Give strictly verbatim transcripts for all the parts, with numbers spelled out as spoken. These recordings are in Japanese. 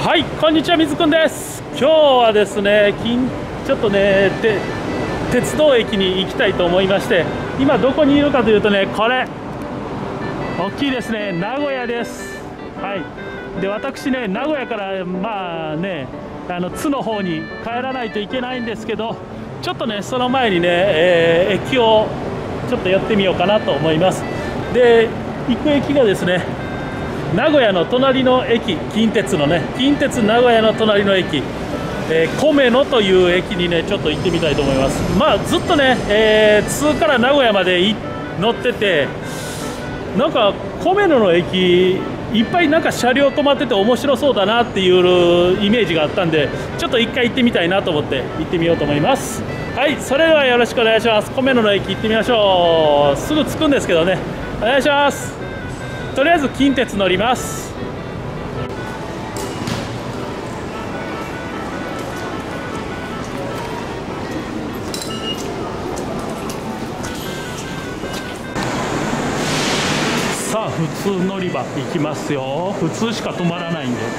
はい、こんにちは、水くんです。今日はですね、近ちょっとねて鉄道駅に行きたいと思いまして、今どこにいるかというとね、これ大きいですね、名古屋です。はい、で私ね、名古屋からまあね、あの津の方に帰らないといけないんですけど、ちょっとねその前にね、えー、駅をちょっと寄ってみようかなと思います。で、行く駅がですね、名古屋の隣の駅、近鉄のね、近鉄名古屋の隣の駅、えー、米野という駅にねちょっと行ってみたいと思います。まあずっとね、えー、津から名古屋まで乗ってて、なんか米野の駅いっぱいなんか車両止まってて面白そうだなっていうイメージがあったんで、ちょっと一回行ってみたいなと思って行ってみようと思います。はい、それではよろしくお願いします。米野の駅行ってみましょう。すぐ着くんですけどね、お願いします。とりあえず近鉄乗ります。さあ、普通乗り場行きますよ。普通しか止まらないんで。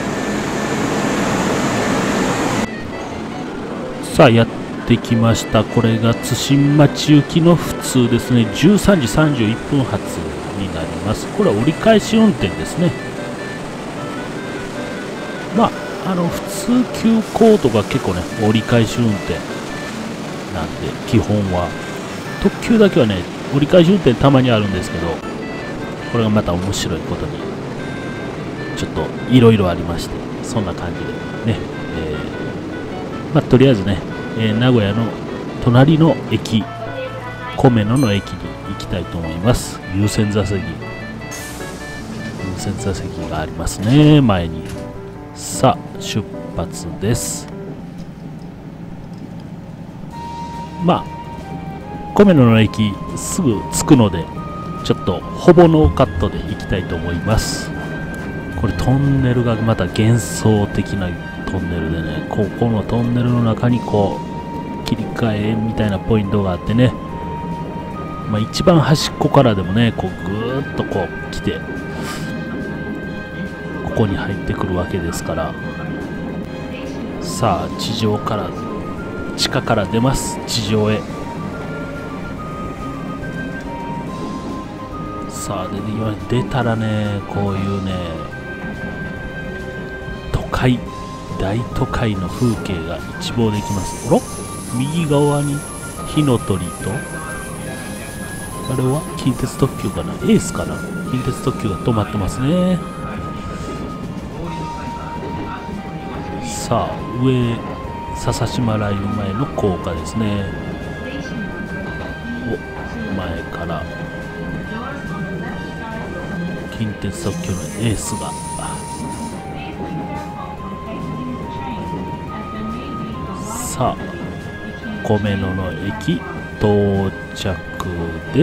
さあ、やってきました。これが津新町行きの普通ですね。じゅうさんじさんじゅういっぷん発になります。これは折り返し運転ですね。まああの普通急行とか結構ね折り返し運転なんで、基本は特急だけはね折り返し運転たまにあるんですけど、これがまた面白いことにちょっといろいろありまして、そんな感じでね、えー、まあとりあえずね、えー、名古屋の隣の駅、米野の駅に行きたいと思います。優先座席優先座席がありますね、前に。さあ出発です。まあ米野の駅すぐ着くので、ちょっとほぼノーカットで行きたいと思います。これトンネルがまた幻想的なトンネルでね、ここのトンネルの中にこう切り替えみたいなポイントがあってね、まあ、一番端っこからでもねこうぐーっとこう来てここに入ってくるわけですから。さあ地上から地下から出ます。地上へさあ出てきました。出たらねこういうね都会大都会の風景が一望できます。あら、右側に火の鳥と、あれは近鉄特急かな、エースかな、近鉄特急が止まってますね。さあ上笹島ライン前の高架ですね。お前から近鉄特急のエースがさあ米野の駅到着です。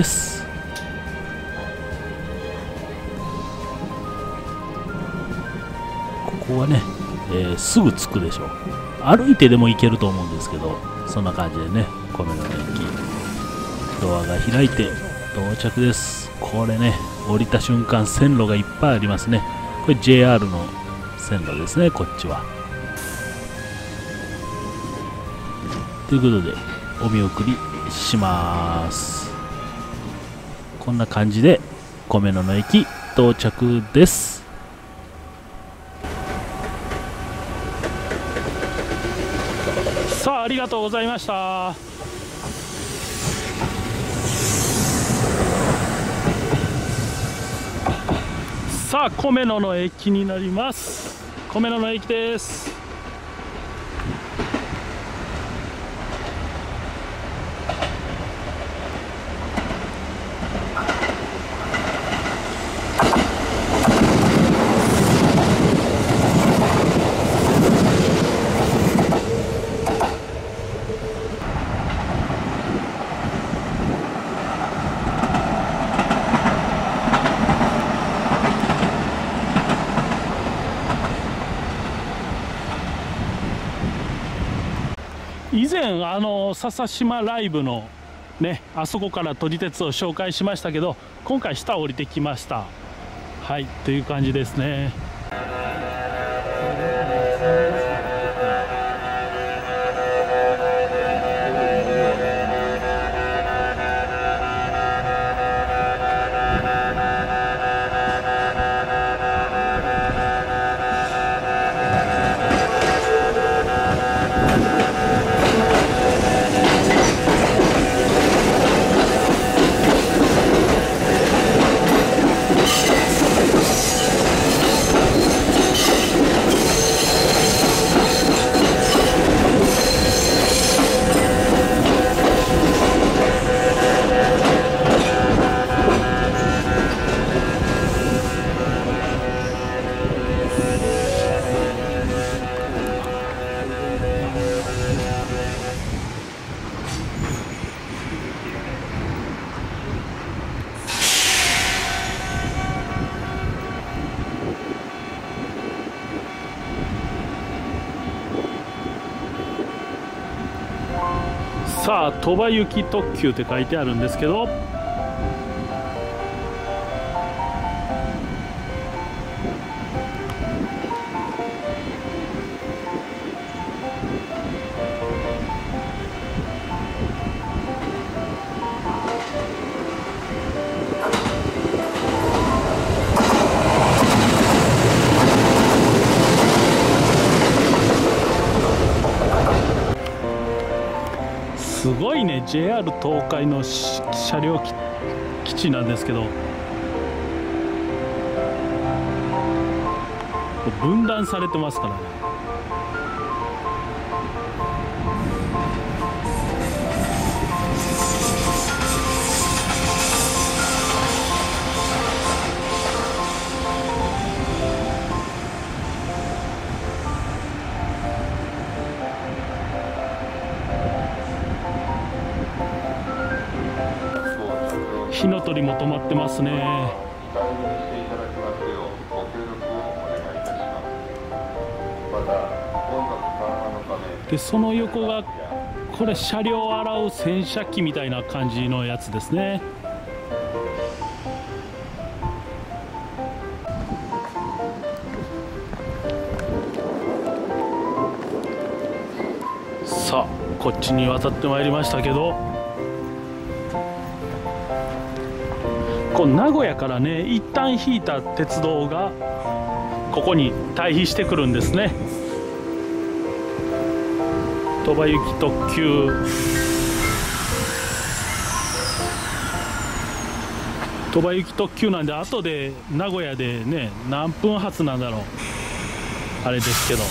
ここはね、えー、すぐ着くでしょう。歩いてでも行けると思うんですけど、そんな感じでね、米野の駅ドアが開いて到着です。これね降りた瞬間線路がいっぱいありますね。これ ジェイアール の線路ですね、こっちは。ということでお見送りします。こんな感じで米野の駅到着です。さあありがとうございました。さあ米野の駅になります。米野の駅です。以前あの笹島ライブのねあそこから撮り鉄を紹介しましたけど、今回下降りてきました。はいという感じですね。 さあ鳥羽行き特急って書いてあるんですけど、すごいね、 ジェイアール 東海の車両基地なんですけど、分断されてますからね。火の鳥も止まってますね。でその横がこれ車両を洗う洗車機みたいな感じのやつですね。さあこっちに渡ってまいりましたけど、こう名古屋からね一旦引いた鉄道がここに退避してくるんですね。鳥羽行き特急、鳥羽行き特急なんで後で名古屋でね何分発なんだろうあれですけど、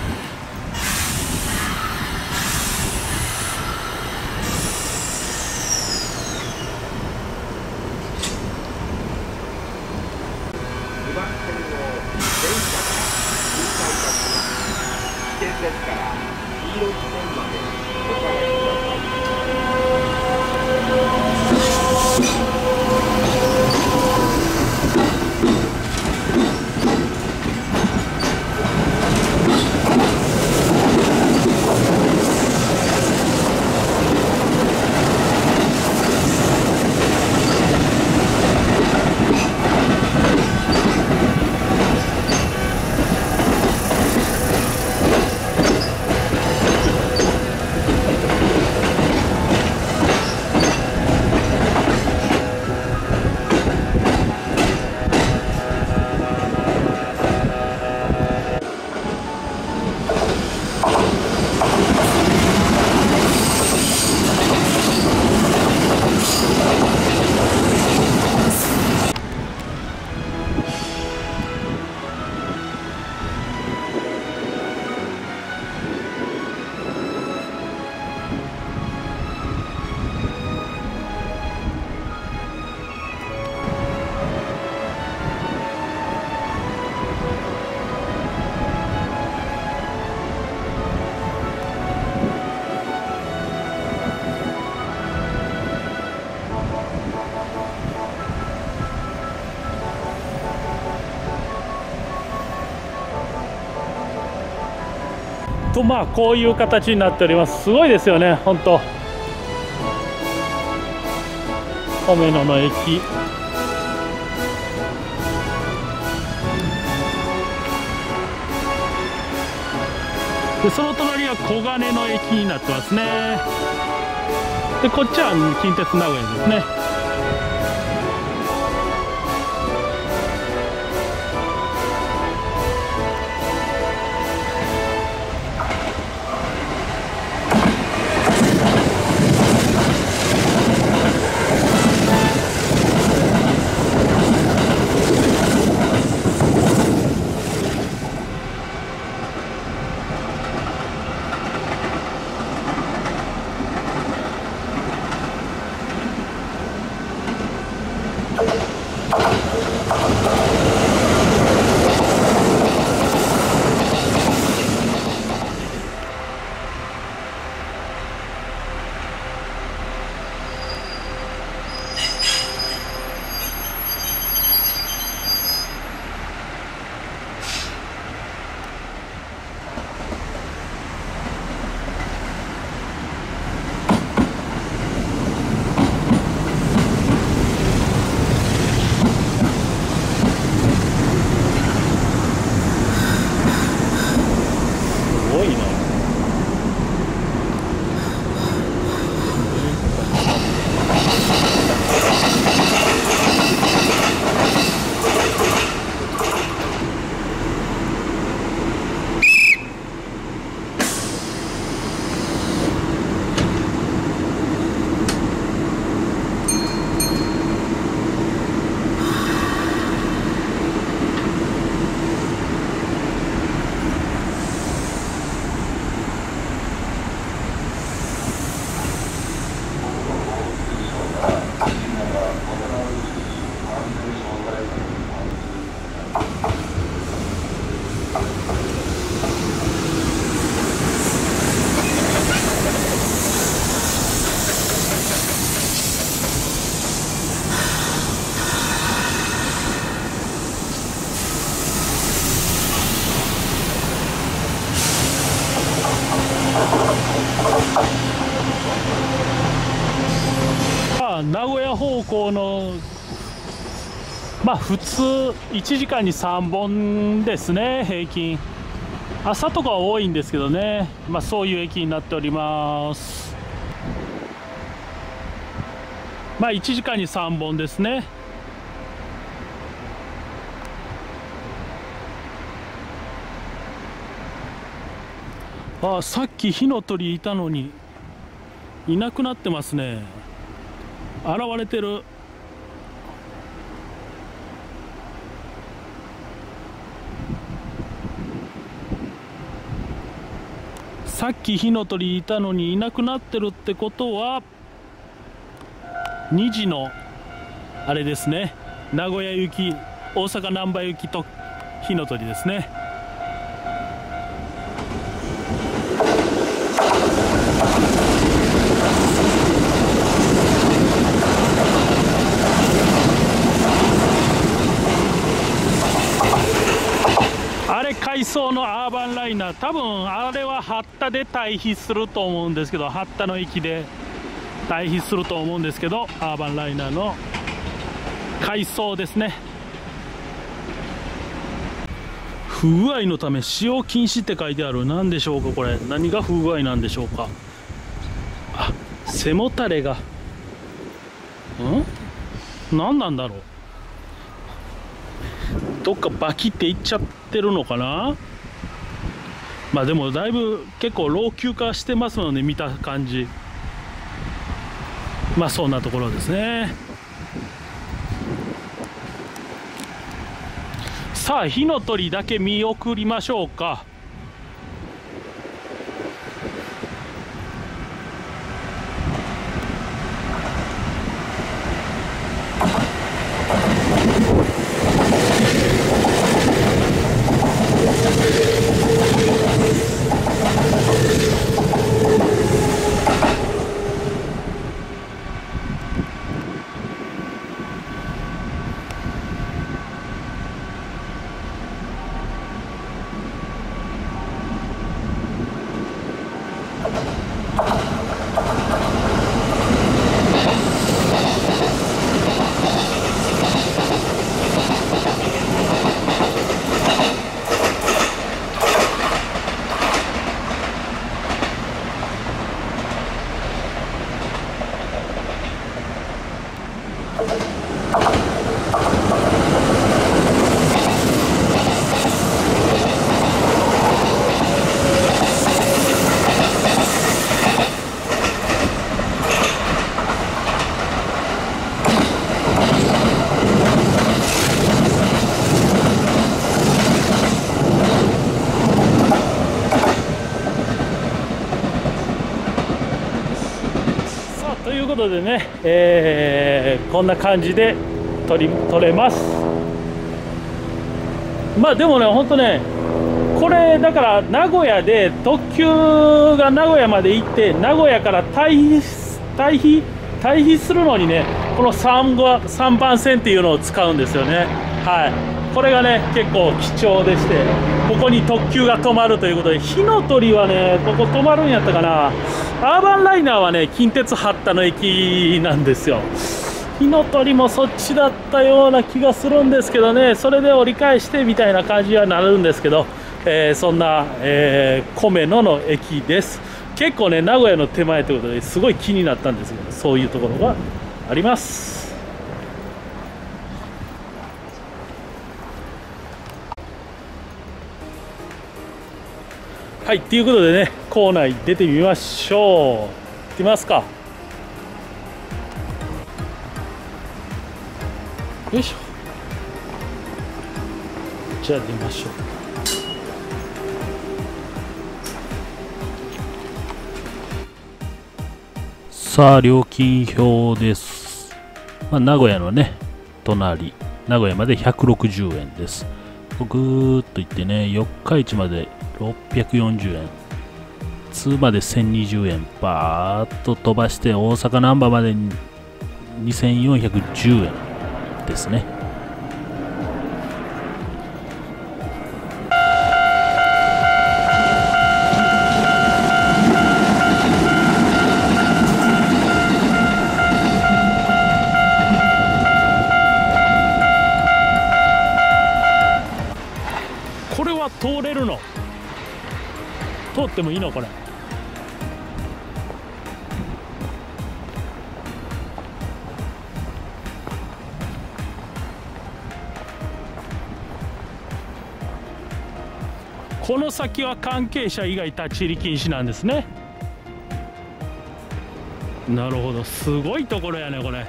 とまあこういう形になっております。すごいですよね本当。米野の駅、でその隣は小金の駅になってますね。でこっちは近鉄名古屋ですね。 まあ名古屋方向のまあ普通いちじかんにさんぼんですね、平均。朝とかは多いんですけどね、まあそういう駅になっております。まあいちじかんにさんぼんですね。あ、さっき火の鳥いたのにいなくなってますね。現れてる。さっき火の鳥いたのにいなくなってるってことはにじのあれですね、名古屋行き大阪難波行きと火の鳥ですね。あれ回送のアーバンライナー、多分あれは八田で退避すると思うんですけど、八田の駅で退避すると思うんですけど、アーバンライナーの回送ですね。不具合のため使用禁止って書いてある。何でしょうかこれ。何が不具合なんでしょうか。あ、背もたれがん何なんだろう。どっかバキっていっちゃってるのかな。まあでもだいぶ結構老朽化してますので、見た感じ。まあそんなところですね。さあ火の鳥だけ見送りましょうか。ということでね、えー、こんな感じで取り取れます。まあでもね、ほんとね、これだから名古屋で特急が名古屋まで行って名古屋から退避退避退避するのにね、このさんばん線っていうのを使うんですよね。はい、これがね結構貴重でして、ここに特急が止まるということで、火の鳥はねここ止まるんやったかな。アーバンライナーはね近鉄八田の駅なんですよ。火の鳥もそっちだったような気がするんですけどね、それで折り返してみたいな感じはなるんですけど、えー、そんな、えー、米野の駅です。結構ね名古屋の手前ということですごい気になったんですけど、そういうところがあります。はい、ということでね、構内出てみましょう。行ってみますか。よいしょ。じゃあ出ましょう。さあ料金表です。まあ、名古屋のね隣、名古屋までひゃくろくじゅうえんです。ぐーっと行ってね、四日市までろっぴゃくよんじゅうえん、通までせんにじゅうえん、バーッと飛ばして大阪難波までにせんよんひゃくじゅうえんですね。 通れるの？通ってもいいのこれ？この先は関係者以外立ち入り禁止なんですね。なるほど、すごいところやねこれ。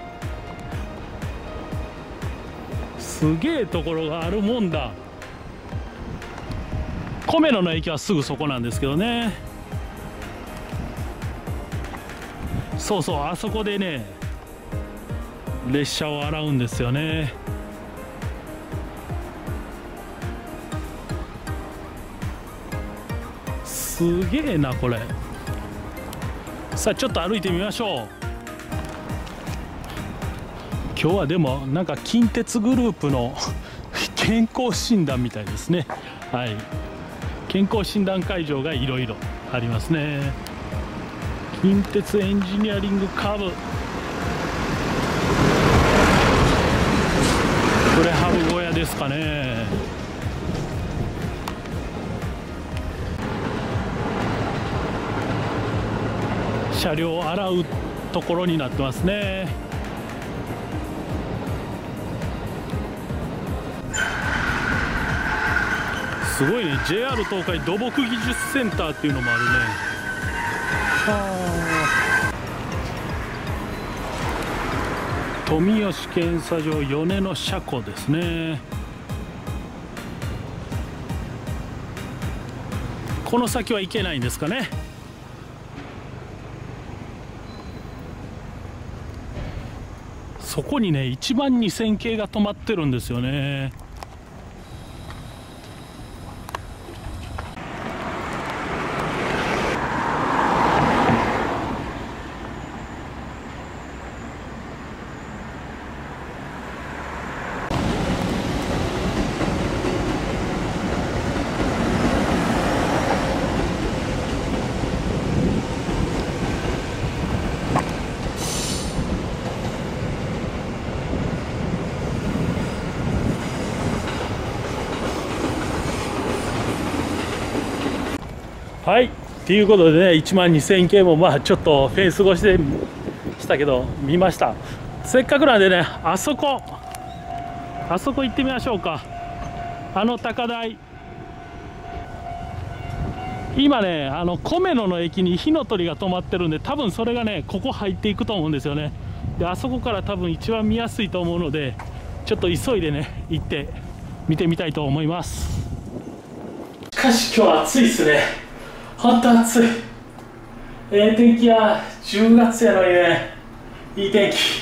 すげえところがあるもんだ。米野の駅はすぐそこなんですけどね。そうそう、あそこでね列車を洗うんですよね。すげえなこれ。さあちょっと歩いてみましょう。今日はでもなんか近鉄グループの健康診断みたいですね。はい、健康診断会場がいろいろありますね。近鉄エンジニアリングカーブ、プレハブ小屋ですかね。車両を洗うところになってますね。すごいね、 ジェイアール 東海土木技術センターっていうのもあるね。はあ、富吉検査場米の車庫ですね。この先は行けないんですかね。そこにねいちまんにせん系が止まってるんですよね。はい、ということでね、いちまんにせん系もまあちょっとフェンス越しでしたけど見ました。せっかくなんでね、あそこあそこ行ってみましょうか。あの高台、今ねあの米野の駅に火の鳥が止まってるんで、多分それがねここ入っていくと思うんですよね。であそこから多分一番見やすいと思うので、ちょっと急いでね行って見てみたいと思います。しかし今日は暑いですね。本当暑い。ええ天気や、じゅうがつやのにね、いい天気。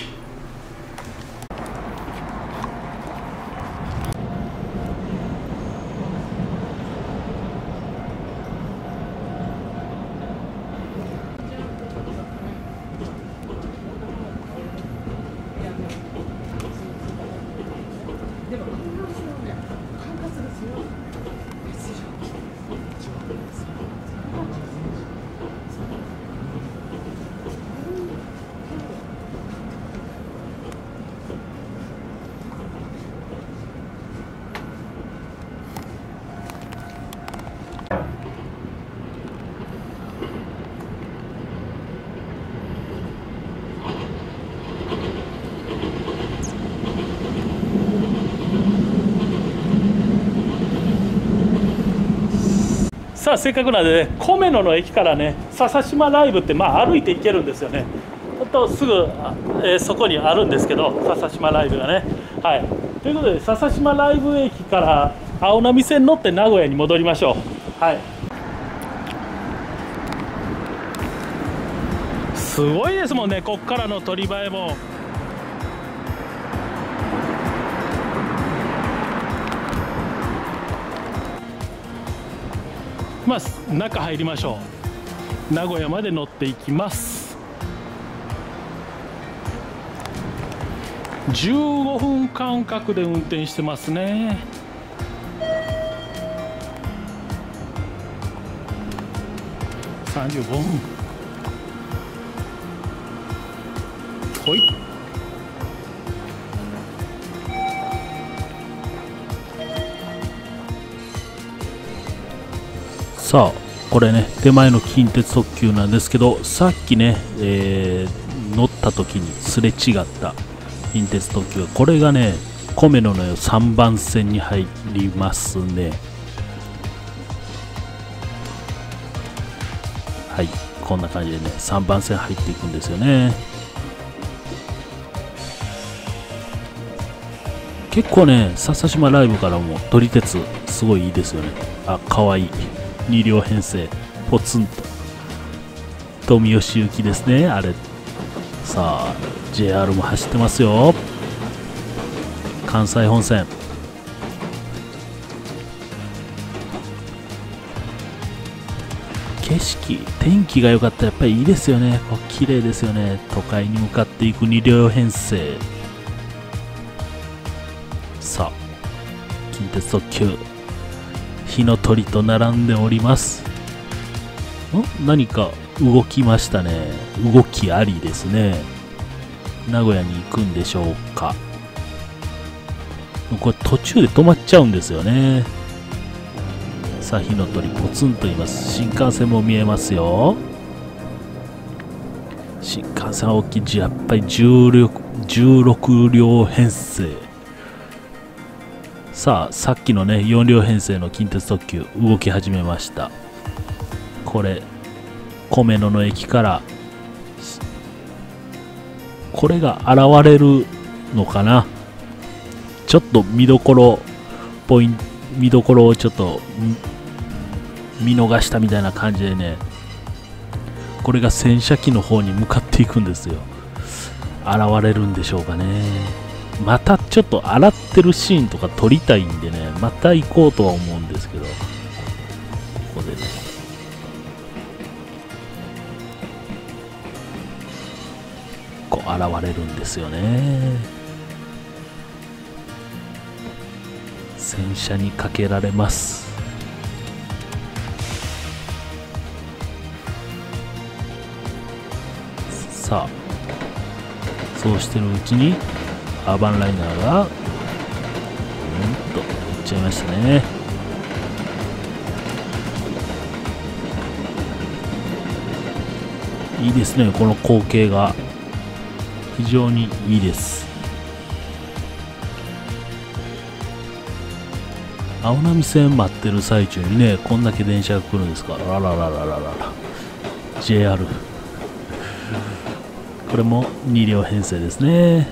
さあせっかくなんでね、米野の駅からね笹島ライブってまあ歩いて行けるんですよね。ほんとすぐ、えー、そこにあるんですけど、笹島ライブがね。はい、ということで笹島ライブ駅から青波線乗って名古屋に戻りましょう。はい、すごいですもんね、こっからの鳥映えも。まあ、中入りましょう。名古屋まで乗っていきます。じゅうごふん間隔で運転してますね。さんじゅうごふん。ほい。 さあこれね手前の近鉄特急なんですけど、さっきね、えー、乗った時にすれ違った近鉄特急、これがね米野のさんばん線に入りますね。はい、こんな感じでねさんばん線入っていくんですよね。結構ね笹島ライブからも撮り鉄すごいいいですよね。あ、かわいいに両編成ポツンと富吉行きですねあれ。さあ ジェイアール も走ってますよ。関西本線、景色天気が良かったらやっぱりいいですよね。こう綺麗ですよね。都会に向かっていくに両編成。さあ近鉄特急火の鳥と並んでおります。ん何か動きましたね。動きありですね。名古屋に行くんでしょうか。これ途中で止まっちゃうんですよね。さあ火の鳥ポツンといます。新幹線も見えますよ。新幹線は大きい。やっぱりじゅうろく両編成。さあさっきのねよん両編成の近鉄特急動き始めました。これ米野の駅からこれが現れるのかな。ちょっと見どころポイント見どころをちょっと見逃したみたいな感じでね、これが洗車機の方に向かっていくんですよ。現れるんでしょうかね。またちょっと洗ってるシーンとか撮りたいんでね、また行こうとは思うんですけど、ここでねこう現れるんですよね。洗車にかけられます。さあそうしてるうちにアーバンライナーがうんと行っちゃいましたね。いいですね、この光景が非常にいいです。青波線待ってる最中にねこんだけ電車が来るんですから、ラララララララ ジェイアール これもに両編成ですね。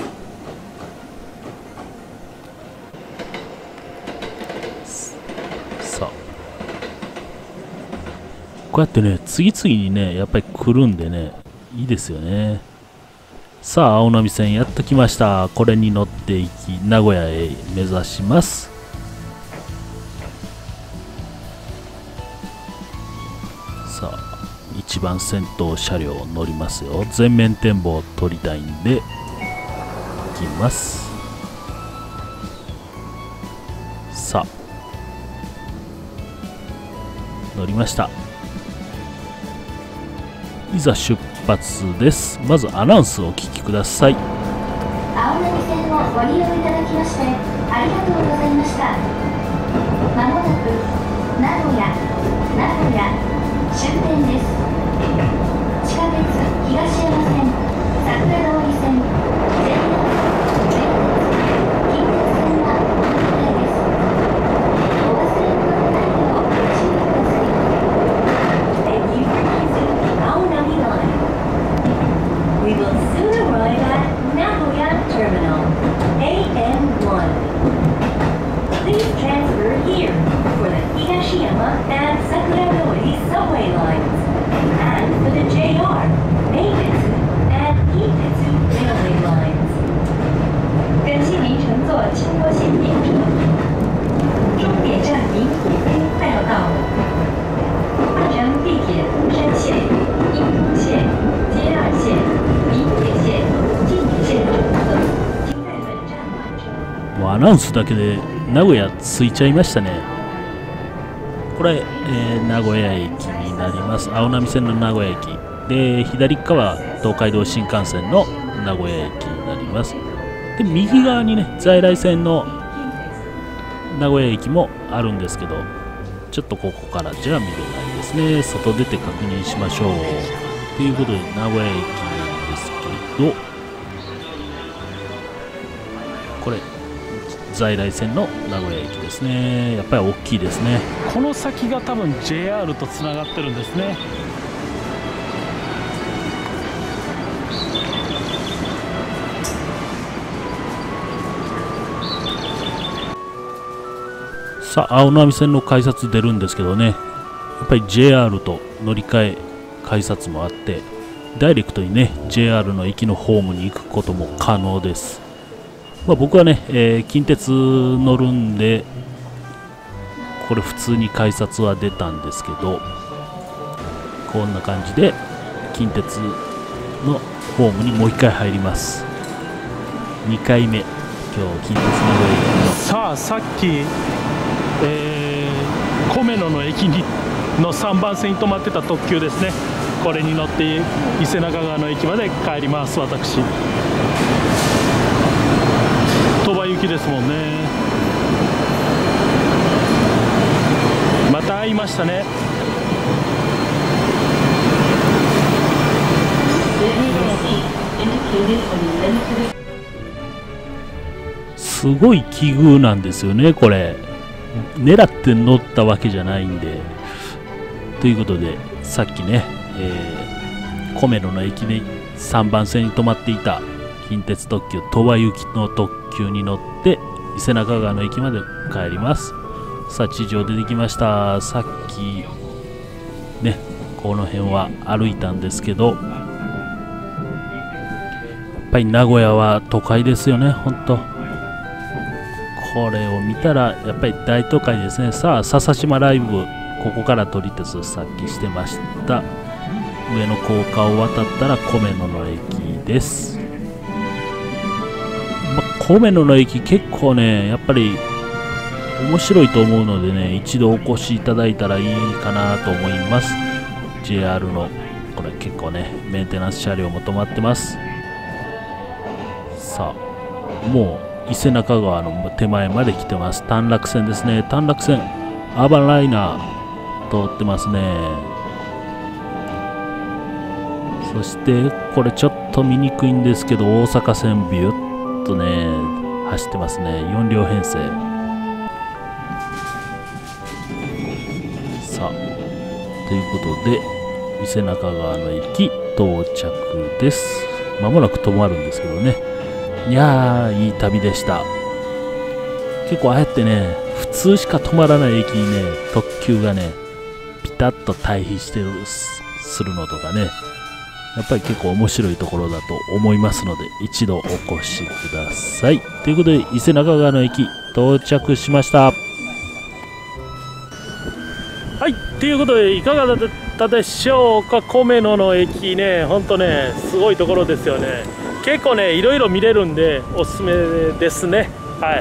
さあこうやってね次々にねやっぱり来るんでねいいですよね。さあ青波線やっと来ました。これに乗っていき名古屋へ目指します。さあ一番先頭車両乗りますよ。全面展望を撮りたいんで行きます。さあ乗りました。いざ出発です。まずアナウンスをお聞きください。 青波線をご利用いただきましてありがとうございました。まもなく名古屋名古屋終点です。地下鉄東山線、桜通り線、ジェイアール、近鉄線はお乗り換えです。お忘れ物のないようご注意ください。Thank you for using the Aonami line. We will soon arrive at Nagoya Terminal, A N one. Please transfer here for the Higashiyama and Sakura-dori subway lines, and for the J R, Meitetsu and Kintetsu railway lines. 感谢您乘坐青波线电车，终点站名古屋快要到了。搭乘地铁东山线、樱通线、J R 线、名铁线、近铁线的乘客，请在本站换车。 もうアナウンスだけで名古屋着いちゃいましたね。これ、えー、名古屋駅になります。青波線の名古屋駅で、左側東海道新幹線の名古屋駅になります。で右側にね在来線の名古屋駅もあるんですけど、 ちょっとここからじゃ見れないですね。外出て確認しましょう。ということで名古屋駅なんですけど、これ在来線の名古屋駅ですね。やっぱり大きいですね。この先が多分 ジェイアール とつながってるんですね。さあ青波線の改札出るんですけどね、やっぱり ジェイアール と乗り換え改札もあって、ダイレクトにね ジェイアール の駅のホームに行くことも可能です。まあ、僕はね、えー、近鉄乗るんでこれ普通に改札は出たんですけど、こんな感じで近鉄のホームにもういっかい入ります。にかいめ、今日近鉄名古屋駅のさあさっき、えー、米野の駅にのさんばん線に止まってた特急ですね。これに乗って伊勢中川の駅まで帰ります。私鳥羽行きですもんね。また会いましたね。すごい奇遇なんですよね、これ。狙って乗ったわけじゃないんで。ということで、さっきね、えー、米野の駅でさんばん線に止まっていた近鉄特急鳥羽行きの特急に乗って伊勢中川の駅まで帰ります。さあ地上出てきました。さっきねこの辺は歩いたんですけど、やっぱり名古屋は都会ですよね。ほんとこれを見たらやっぱり大都会ですね。さあ笹島ライブ、ここから撮り鉄さっきしてました。上の高架を渡ったら米野の駅です。まあ、米野の駅結構ねやっぱり面白いと思うのでね、一度お越しいただいたらいいかなと思います。 ジェイアール のこれ結構ねメンテナンス車両も止まってます。さあもう伊勢中川の手前まで来てます。短絡線ですね。短絡線アーバンライナー通ってますね。そしてこれちょっと見にくいんですけど、大阪線ビュッとね走ってますね。よん両編成。さあということで伊勢中川の駅到着です。まもなく止まるんですけどね。いやーいい旅でした。結構ああやってね普通しか止まらない駅にね特急がねピタッと対比してるするのとかね、やっぱり結構面白いところだと思いますので一度お越しください。ということで伊勢中川の駅到着しました。はい、ということでいかがだったでしょうか。米野の駅ね、ほんとねすごいところですよね。結構ねいろいろ見れるんでおすすめですね。はい、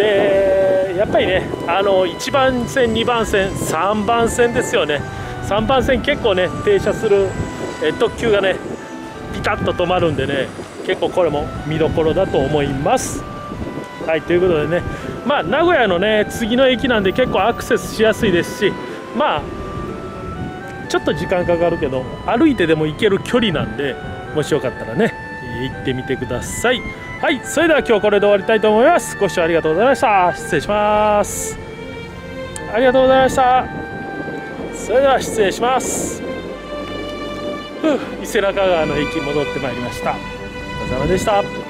でやっぱりねあのいちばん線にばん線さんばん線ですよね。さんばん線結構ね停車するえ特急がねピタッと止まるんでね、結構これも見どころだと思います。はい、ということでね、まあ名古屋のね次の駅なんで結構アクセスしやすいですし、まあちょっと時間かかるけど歩いてでも行ける距離なんで、もしよかったらね行ってみてください。はい、それでは今日これで終わりたいと思います。ご視聴ありがとうございました。失礼します。ありがとうございました。それでは失礼します。ふう伊勢中川の駅戻ってまいりました。お疲れ様でした。